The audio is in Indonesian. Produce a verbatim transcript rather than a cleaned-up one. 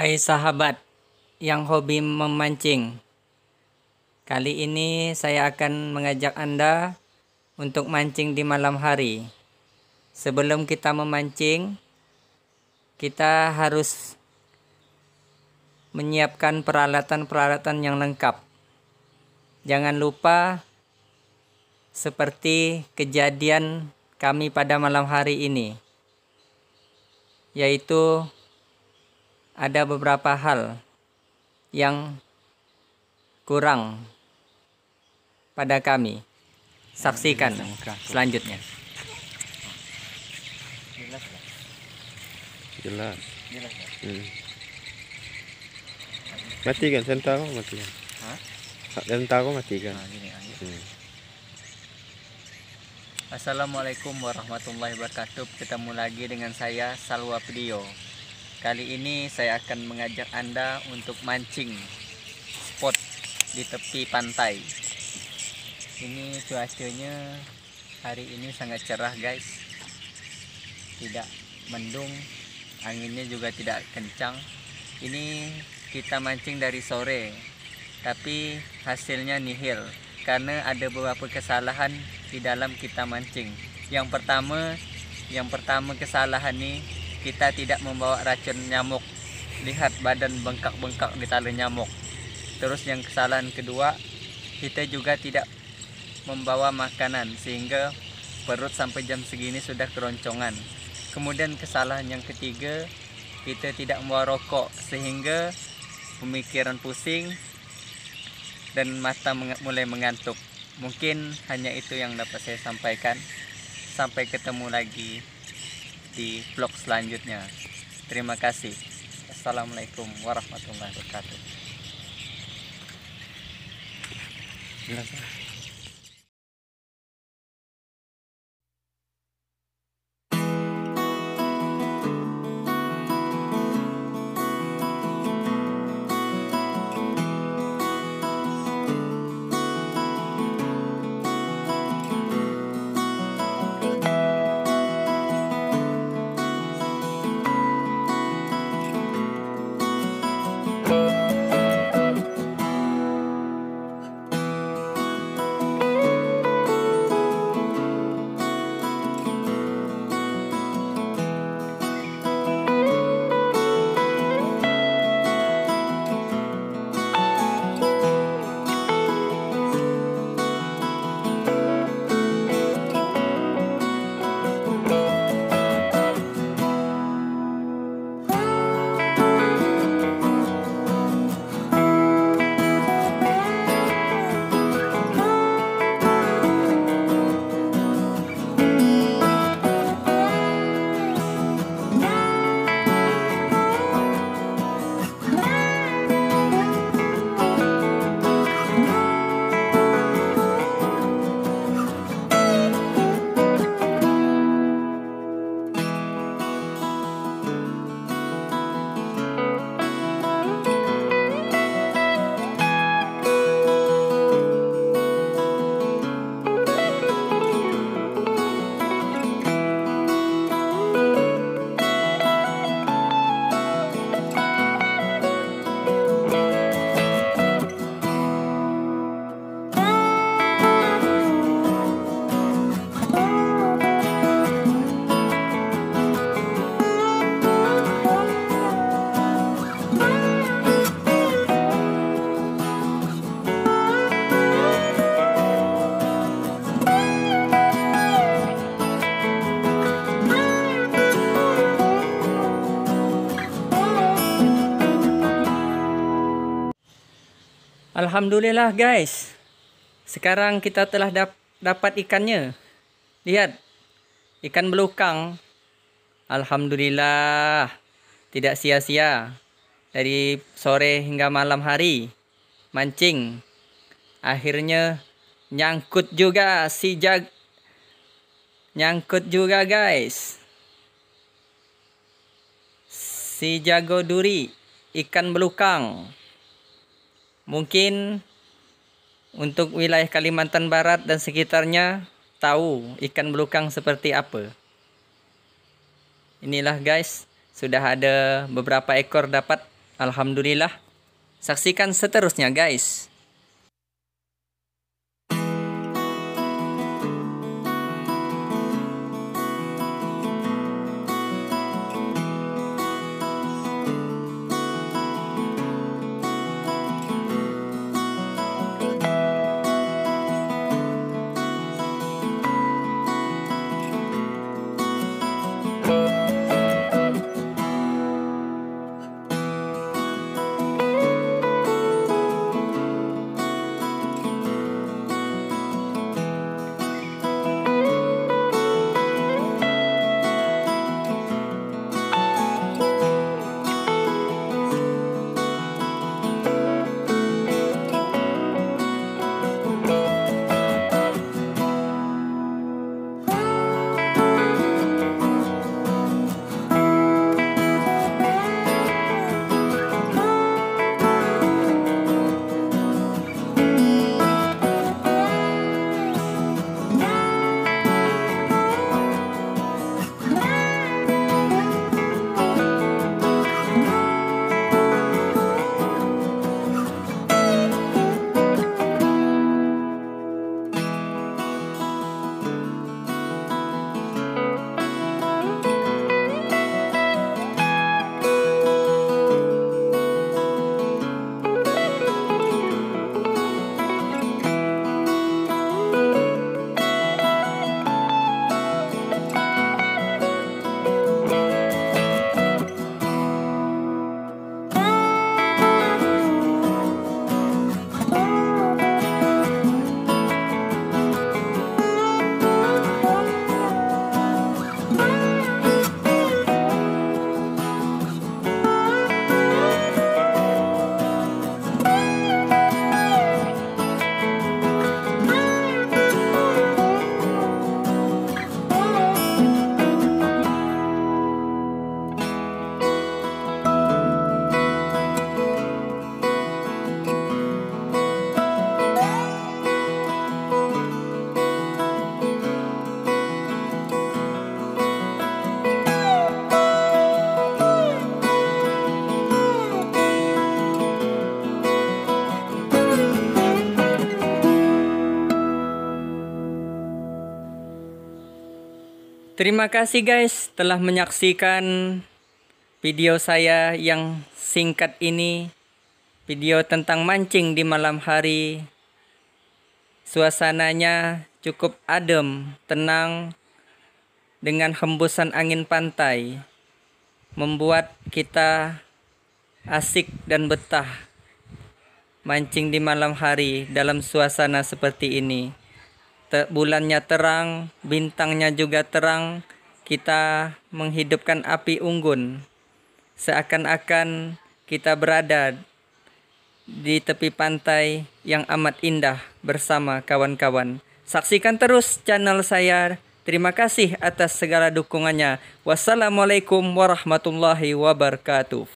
Hai sahabat yang hobi memancing, kali ini saya akan mengajak Anda untuk mancing di malam hari. Sebelum kita memancing, kita harus menyiapkan peralatan-peralatan yang lengkap. Jangan lupa seperti kejadian kami pada malam hari ini, yaitu ada beberapa hal yang kurang pada kami. Saksikan selanjutnya. Jelas. Hmm. Matikan sentar kau matikan. Hah? Sentar kau matikan. Nah, gini, Hmm. Assalamualaikum warahmatullahi wabarakatuh. Ketemu lagi dengan saya Salwa Video. Kali ini saya akan mengajak Anda untuk mancing spot di tepi pantai. Ini cuacanya hari ini sangat cerah guys, tidak mendung, anginnya juga tidak kencang. Ini kita mancing dari sore, tapi hasilnya nihil karena ada beberapa kesalahan di dalam kita mancing. Yang pertama, yang pertama kesalahan nih, kita tidak membawa racun nyamuk. Lihat badan bengkak-bengkak di tali nyamuk. Terus yang kesalahan kedua, kita juga tidak membawa makanan sehingga perut sampai jam segini sudah keroncongan. Kemudian kesalahan yang ketiga, kita tidak membawa rokok sehingga pemikiran pusing dan mata mulai mengantuk. Mungkin hanya itu yang dapat saya sampaikan. Sampai ketemu lagi di vlog selanjutnya. Terima kasih. Assalamualaikum warahmatullahi wabarakatuh. Jelas. Alhamdulillah guys, sekarang kita telah dap dapat ikannya. Lihat, ikan belukang. Alhamdulillah, tidak sia-sia. Dari sore hingga malam hari mancing, akhirnya nyangkut juga si jag nyangkut juga guys, si jago duri, ikan belukang. Mungkin untuk wilayah Kalimantan Barat dan sekitarnya tahu ikan belukang seperti apa. Inilah guys, sudah ada beberapa ekor dapat Alhamdulillah. Saksikan seterusnya guys. Terima kasih guys telah menyaksikan video saya yang singkat ini. Video tentang mancing di malam hari. Suasananya cukup adem, tenang, dengan hembusan angin pantai. Membuat kita asik dan betah mancing di malam hari dalam suasana seperti ini. Te- bulannya terang, bintangnya juga terang, kita menghidupkan api unggun. Seakan-akan kita berada di tepi pantai yang amat indah bersama kawan-kawan. Saksikan terus channel saya. Terima kasih atas segala dukungannya. Wassalamualaikum warahmatullahi wabarakatuh.